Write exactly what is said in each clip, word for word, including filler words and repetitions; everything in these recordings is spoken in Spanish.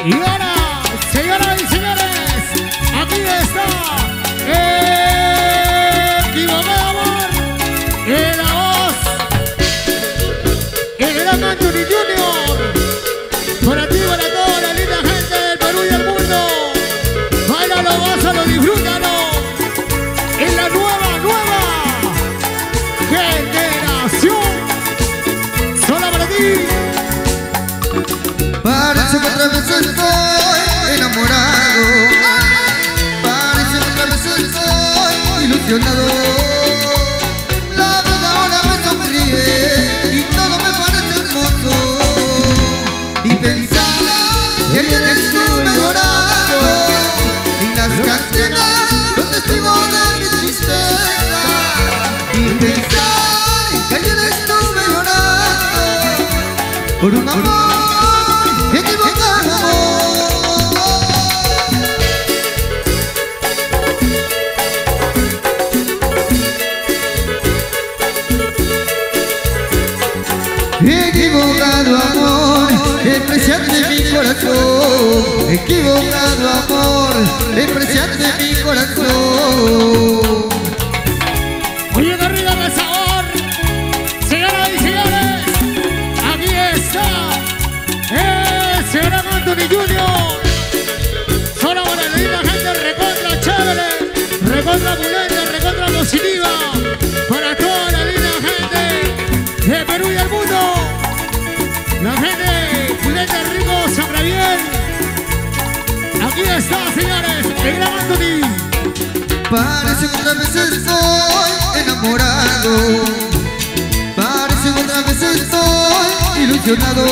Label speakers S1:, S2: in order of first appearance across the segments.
S1: Y ahora, señoras y señores, aquí está Equivocado Amor, en la voz, el gran Anthony Junior. Para ti, para toda la linda gente del Perú y el mundo. Báilalo, gózalo, disfrútalo. En la nueva, nueva generación. Solo para ti.
S2: Parece que otra vez estoy enamorado. Parece que otra vez estoy ilusionado. La vida ahora me sonríe y todo me parece hermoso. Y pensar que ayer estuve llorando y las canciones son testigo de mi tristeza. Y pensar que ayer estuve llorando por un amor equivocado. Equivocado amor, despreciaste mi corazón. Equivocado amor, despreciaste mi corazón.
S1: Oye, que arriba de sabor. Señoras y señores, aquí está ese gran Anthony Junior. Solo para la linda gente recontra chévere, recontra pulenta, recontra positiva. Para toda la linda gente de Perú y el mundo. La gente pulenta, rico, sabrá bien. Aquí está, señores, el gran Anthony.
S2: Parece que otra vez estoy enamorado. Parece que otra vez estoy ilusionado.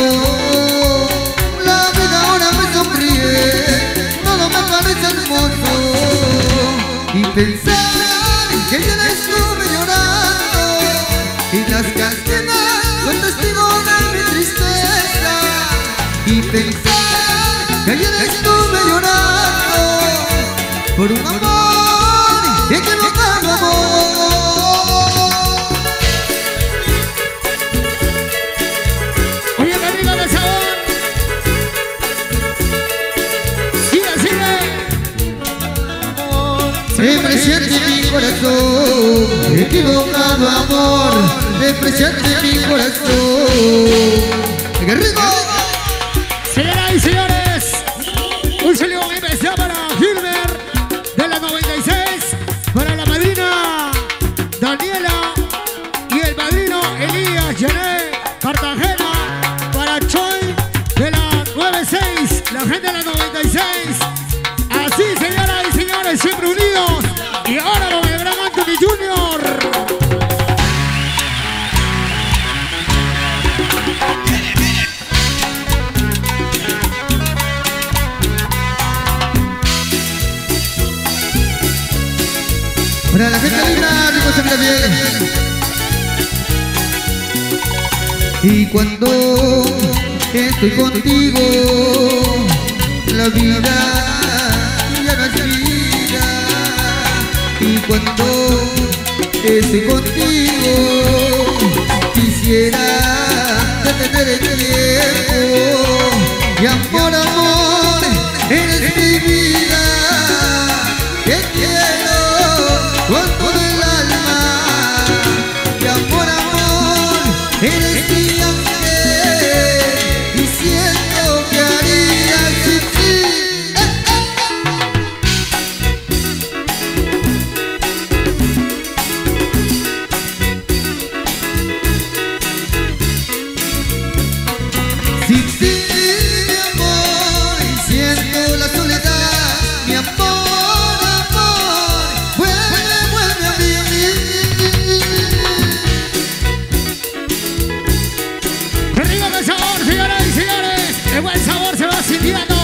S2: La vida ahora me sonríe, todo me parece hermoso. Y pensar que ayer estuve llorando y las canciones son testigo de mi tristeza. Y pensar que ayer estuve llorando por un amor equivocado amor.
S1: Oye, que rico de sabor. Sigue, sigue.
S2: Despreciaste mi corazón, equivocado amor, despreciaste mi corazón. ¡Qué rico!
S1: Señoras y señores, un saludo especial para Gilbert de la noventa y seis, para la madrina Daniela y el padrino Elías Yané Cartagena, para Choi de la noventa y seis, la gente de la noventa y seis. Así, señoras y señores, siempre unidos. Y ahora con el gran Anthony Junior.
S2: Para la gente linda, rico se bien. Y cuando estoy contigo, la vida ya no es vida. Y cuando estoy contigo, quisiera detener el tiempo. Y amor, amor, eres mi vida. Te quiero con todo el alma. Y amor, amor, eres mi ángel. Y siento que haría sin ti. ¡Eh, eh! Sin ti, mi amor, y siento la soledad. Mi amor, amor, vuelve, vuelve a mí.
S1: ¡Qué rico de sabor, señoras y señores! ¡Qué buen sabor se va sintiendo!